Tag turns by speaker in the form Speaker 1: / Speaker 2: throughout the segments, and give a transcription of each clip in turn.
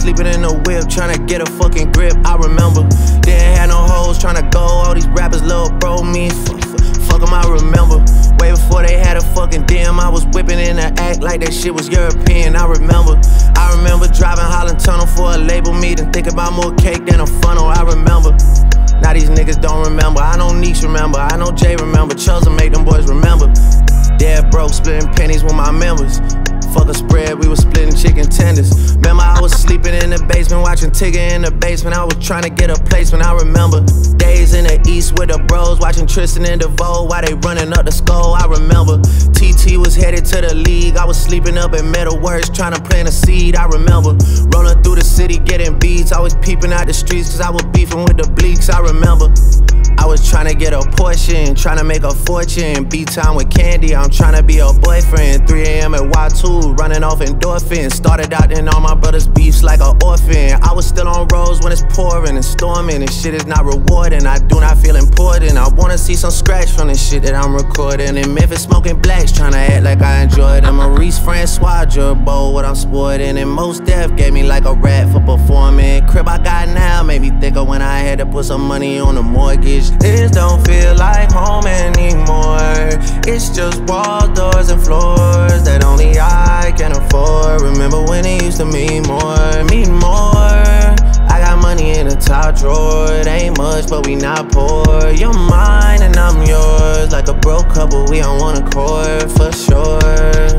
Speaker 1: sleeping in the whip, tryna get a fucking grip, I remember. Didn't have no hoes tryna go, all these rappers little bro me, fuck 'em, I remember. Way before they had a fucking DM, I was whipping in the act like that shit was European, I remember. I remember driving Holland Tunnel for a label meeting, thinking about more cake than a funnel, I remember. Now these niggas don't remember, I know Neeks remember, I know Jay remember, Chubbs'll make them boys remember. Dead broke, splitting pennies with my members. Fuck a spread, we was splitting chicken tenders. Remember I was sleeping in the basement, watching Tigger in the basement. I was trying to get a placement, I remember. Days in the east with the bros, watching Tristan and Devoe while they running up the skull, I remember. TT was headed to the league, I was sleeping up at Metalworks, trying to plant a seed, I remember. Rolling through the city, getting beats, I was peeping out the streets cause I was beefing with the bleaks, I remember. I was trying to get a portion, trying to make a fortune. Beat time with candy, I'm trying to be a boyfriend. 3 AM at Y2, running off endorphins. Started out in all my brothers' beefs like an orphan. I was still on roads when it's pouring and storming, and shit is not rewarding. I do not feel important. I wanna see some scratch from the shit that I'm recording. In Memphis smoking blacks, trying to act like I enjoy it. And Maurice Francois, Gerbo, what I'm sporting. And Most Def gave me like a rat for performing. Crib I got now made me thicker when I had to put some money on the mortgage. This don't feel like home anymore. It's just walls, doors, and floors that only I can afford. Remember when it used to mean more, mean more. I got money in the top drawer. It ain't much, but we not poor. You're mine and I'm yours. Like a broke couple, we on one accord for sure.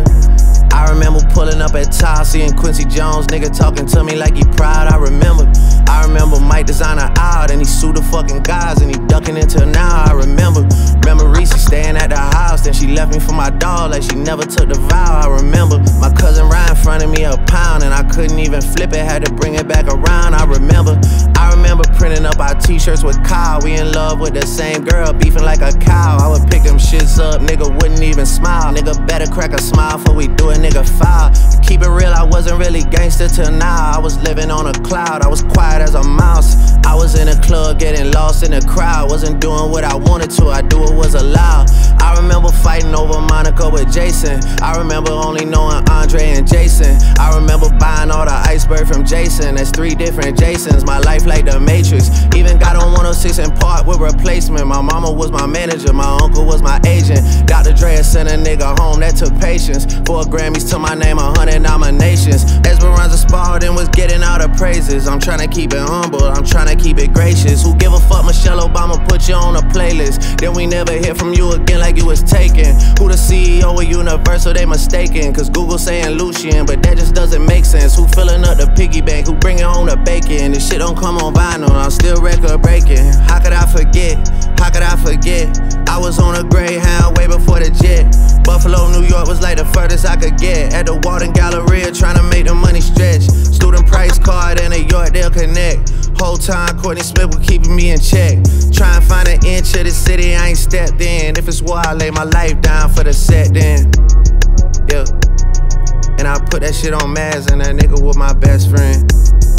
Speaker 1: I remember pulling up at Tile, seeing Quincy Jones, nigga talking to me like he proud, I remember. I remember Mike designer out and he sued the fucking guys and he ducking until now, I remember. Remember Reese staying at the house, then she left me for my dog like she never took the vow, I remember. My cousin Ryan fronted me a pound and I couldn't even flip it, had to bring it back around, I remember. I remember printing up our t-shirts with Kyle, we in love with the same girl, beefing like a cow. I would pick them shits up, nigga wouldn't even smile. Nigga better crack a smile before we do it, nigga foul. To keep it real, I wasn't really gangster till now. I was living on a cloud, I was quiet as a mouse. I was in a club getting lost in the crowd. Wasn't doing what I wanted to, I do what was allowed. I remember fighting over Monica with Jason. I remember only knowing Andre and Jason. I remember buying all the iceberg from Jason. That's 3 different Jasons, my life like the Matrix. Even got on 106 in Park with replacement. My mama was my manager, my uncle was my agent. Dr. Dre sent a nigga home, that took patience. 4 Grammys to my name, 100 nominations. Esperanza Spalding was getting all the praises. I'm trying to keep it humble, I'm trying to keep it gracious. Who give a fuck, Michelle Obama put you on a playlist. Then we never hear from you again like you was taken. Who the CEO of Universal, they mistaken. Cause Google saying Lucian, but that just doesn't make sense. Who filling up the piggy bank, who bringing home the bacon. This shit don't come on vinyl, I'm still record breaking. How could I forget, how could I forget? I was on a Greyhound way before the jet. Buffalo, New York was like the furthest I could get. At the Walton Galleria trying to make the money stretch. Student price card and a York, they'll connect. Whole time Courtney Smith was keeping me in check. Try and find an inch of the city I ain't stepped in. If it's war, I lay my life down for the set then. Yeah. And I put that shit on Maz and that nigga was my best friend.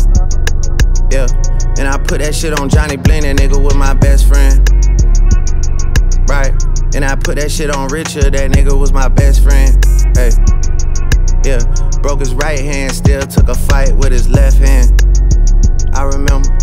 Speaker 1: Yeah. And I put that shit on Johnny Bling, that nigga was my best friend. Right. And I put that shit on Richard, that nigga was my best friend. Hey. Yeah. Broke his right hand, still took a fight with his left hand. I remember.